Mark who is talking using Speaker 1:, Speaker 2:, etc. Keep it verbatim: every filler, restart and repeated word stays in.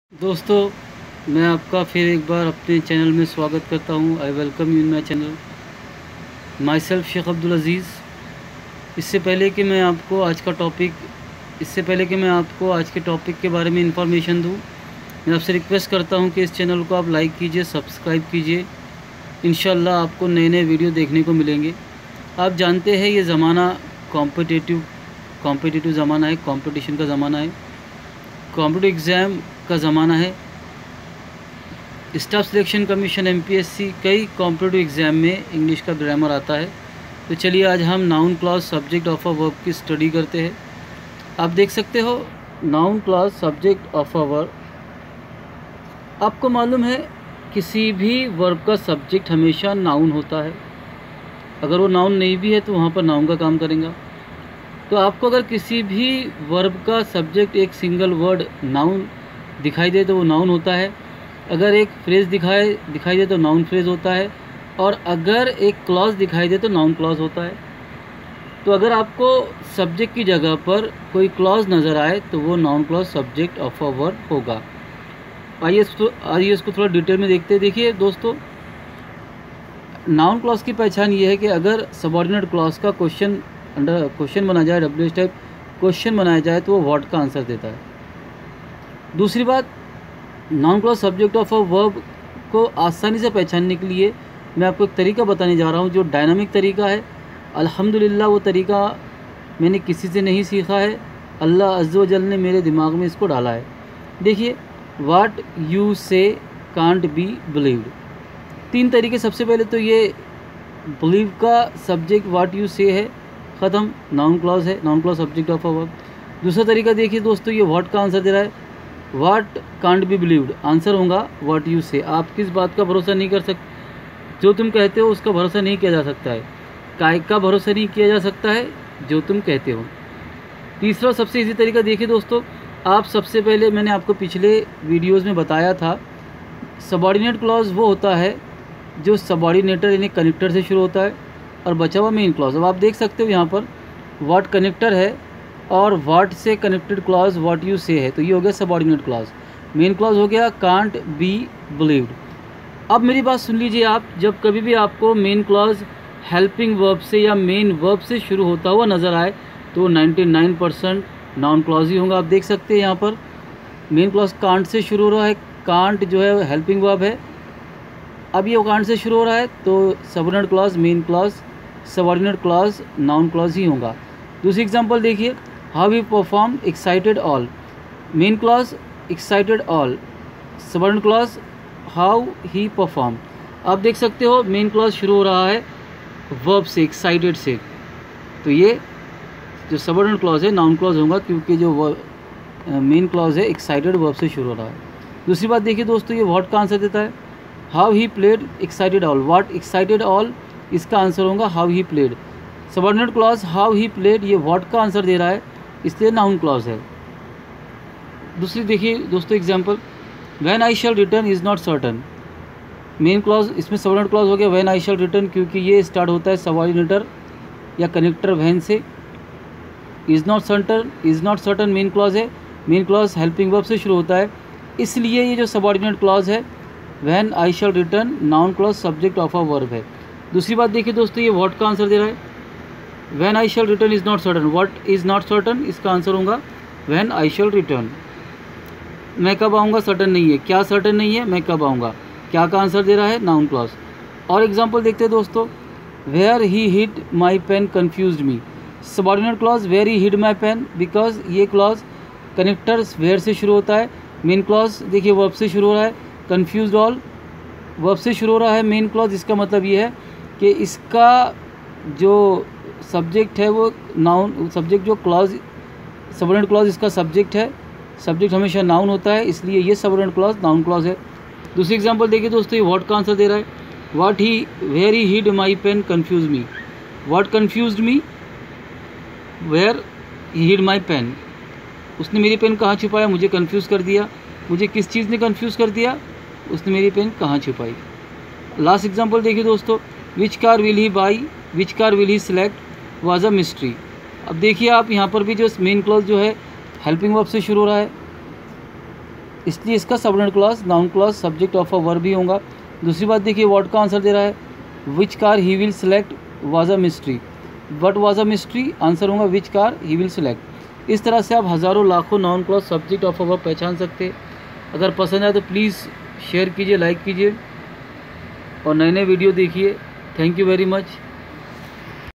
Speaker 1: दोस्तों, मैं आपका फिर एक बार अपने चैनल में स्वागत करता हूं। I welcome you in my channel. Myself Sheikh Abdul Aziz. इससे पहले कि मैं आपको आज का टॉपिक इससे पहले कि मैं आपको आज के टॉपिक के बारे में इंफॉर्मेशन दूं, मैं आपसे रिक्वेस्ट करता हूं कि इस चैनल को आप लाइक कीजिए, सब्सक्राइब कीजिए। इंशाल्लाह आपको नए नए वीडियो देखने को मिलेंगे। आप जानते हैं ये ज़माना कॉम्पिटिटिव कॉम्पिटिटिव ज़माना है, कॉम्पिटिशन का ज़माना है, कॉम्पिटिटिव एग्ज़ाम का ज़माना है। स्टाफ सिलेक्शन कमीशन एमपीएससी कई कॉम्पिटिटिव एग्ज़ाम में इंग्लिश का ग्रामर आता है। तो चलिए आज हम noun clause subject of a verb की स्टडी करते हैं। आप देख सकते हो noun clause subject of a verb. आपको मालूम है किसी भी वर्ब का सब्जेक्ट हमेशा नाउन होता है। अगर वो नाउन नहीं भी है तो वहाँ पर नाउन का काम करेगा। तो आपको अगर किसी भी वर्ब का सब्जेक्ट एक सिंगल वर्ड नाउन दिखाई दे तो वो नाउन होता है। अगर एक फ्रेज़ दिखाए दिखाई दे तो नाउन फ्रेज़ होता है। और अगर एक क्लॉज दिखाई दे तो नाउन क्लॉज होता है। तो अगर आपको सब्जेक्ट की जगह पर कोई क्लॉज नज़र आए तो वो noun clause subject of a verb होगा। आइए इसको आइए इसको थोड़ा डिटेल में देखते हैं। देखिए दोस्तों, नाउन क्लॉज की पहचान ये है कि अगर सबऑर्डिनेट क्लॉज का क्वेश्चन अंडर क्वेश्चन बना जाए, डब्ल्यू एच टाइप क्वेश्चन बनाया जाए तो वो व्हाट का आंसर देता है। दूसरी बात, noun clause subject of a verb को आसानी से पहचानने के लिए मैं आपको एक तरीका बताने जा रहा हूँ जो डायनामिक तरीका है। अल्हम्दुलिल्लाह वो तरीका मैंने किसी से नहीं सीखा है, अल्लाह अज़्ज़ व जल ने मेरे दिमाग में इसको डाला है। देखिए, what you say can't be believed. तीन तरीके। सबसे पहले तो ये बिलीव का सब्जेक्ट व्हाट यू से है, ख़त्म, नाउन क्लॉज है, noun clause subject of a verb. दूसरा तरीका देखिए दोस्तों, ये व्हाट का आंसर दे रहा है, what can't be believed, answer होगा व्हाट यू से। आप किस बात का भरोसा नहीं कर सकते, जो तुम कहते हो उसका भरोसा नहीं किया जा सकता है। काय का भरोसा नहीं किया जा सकता है, जो तुम कहते हो। तीसरा सबसे इजी तरीका देखिए दोस्तों, आप सबसे पहले मैंने आपको पिछले वीडियोज़ में बताया था, सबऑर्डिनेट क्लॉज वो होता है जो सबऑर्डिनेटर यानी कनेक्टर से शुरू होता है और बचा हुआ मेन क्लॉज। अब आप देख सकते हो यहाँ पर व्हाट कनेक्टर है और व्हाट से connected clause what you say है, तो ये हो गया सबऑर्डिनेट क्लॉज। मेन क्लॉज हो गया कांट बी बिलीव्ड। अब मेरी बात सुन लीजिए, आप जब कभी भी आपको मेन क्लॉज हेल्पिंग वर्ब से या मेन वर्ब से शुरू होता हुआ नज़र आए तो निन्यानवे परसेंट नाउन क्लॉज ही होगा। आप देख सकते हैं यहाँ पर मेन क्लॉज कांट से शुरू हो रहा है, कांट जो है हेल्पिंग वर्ब है। अब ये कांट से शुरू हो रहा है तो subordinate clause main clause, subordinate clause noun clause ही होगा। दूसरी एग्जांपल देखिए, how he perform excited all, main clause excited all, subordinate clause how he perform. आप देख सकते हो मेन क्लॉज शुरू हो रहा है वर्ब से, एक्साइटेड से, तो ये जो सबऑर्डिनेट क्लॉज है नाउन क्लॉज होगा क्योंकि जो मेन क्लॉज है एक्साइटेड वर्ब से शुरू हो रहा है। दूसरी बात देखिए दोस्तों, ये व्हाट का आंसर देता है, how he played excited all, what excited all, इसका आंसर होगा how he played. Subordinate clause how he played, ये व्हाट का आंसर दे रहा है इसलिए नाउन क्लॉज है। दूसरी देखिए दोस्तों example, when I shall return is not certain, main clause इसमें सबऑर्डिनेट क्लॉज हो गया व्हेन आई शैल रिटर्न क्योंकि ये स्टार्ट होता है सबऑर्डिनेटर या कनेक्टर व्हेन से। Is not certain, is not certain main clause है, मेन क्लॉज हेल्पिंग वर्ब से शुरू होता है, इसलिए ये जो सबऑर्डिनेट क्लॉज है when I shall return noun clause subject of a verb है। दूसरी बात देखिए दोस्तों, ये व्हाट का आंसर दे रहा है, when I shall return is not certain, what is not certain, इसका आंसर होगा व्हेन आई शैल रिटर्न। मैं कब आऊँगा, सर्टन नहीं है, क्या सर्टन नहीं है, मैं कब आऊँगा, क्या का आंसर दे रहा है नाउन क्लॉज। और एग्जांपल देखते हैं दोस्तों, where he hid my pen confused me, subordinate clause where he hid my pen, because ये क्लॉज कनेक्टर वेयर से शुरू होता है, मेन क्लॉज देखिए वर्ब से शुरू हो रहा है, कन्फ्यूज्ड ऑल वर्ब से शुरू हो रहा है मेन क्लॉज। इसका मतलब ये है कि इसका जो सब्जेक्ट है वो नाउन, सब्जेक्ट जो क्लॉज सबऑर्डिनेट क्लॉज इसका सब्जेक्ट है, सब्जेक्ट हमेशा नाउन होता है इसलिए ये सबऑर्डिनेट क्लॉज नाउन क्लॉज है। दूसरी एग्जांपल देखिए दोस्तों, ये व्हाट का आंसर दे रहा है, what he where he hid my pen confuse me, what confused me, where he hid my pen, उसने मेरी पेन कहाँ छुपाया, मुझे कन्फ्यूज़ कर दिया, मुझे किस चीज़ ने कन्फ्यूज़ कर दिया, उसने मेरी पेन कहाँ छुपाई। लास्ट एग्जांपल देखिए दोस्तों, which car will he buy, which car will he select was a mystery. अब देखिए आप यहाँ पर भी जो मेन क्लॉज जो है हेल्पिंग वर्ब से शुरू हो रहा है, इसलिए इसका subordinate clause noun clause subject of a verb भी होगा। दूसरी बात देखिए व्हाट का आंसर दे रहा है, which car he will select was a mystery. What was a mystery, answer होगा which car he will select. इस तरह से आप हज़ारों लाखों noun clause subject of a verb पहचान सकते हैं। अगर पसंद आए तो प्लीज़ शेयर कीजिए, लाइक कीजिए और नए नए वीडियो देखिए। Thank you very much.